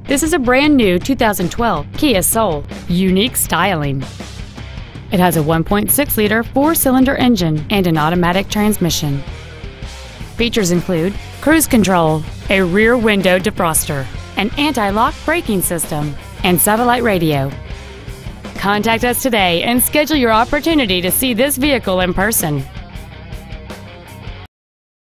This is a brand new 2012 Kia Soul. Unique styling. It has a 1.6-liter four-cylinder engine and an automatic transmission. Features include cruise control, a rear window defroster, an anti-lock braking system, and satellite radio. Contact us today and schedule your opportunity to see this vehicle in person.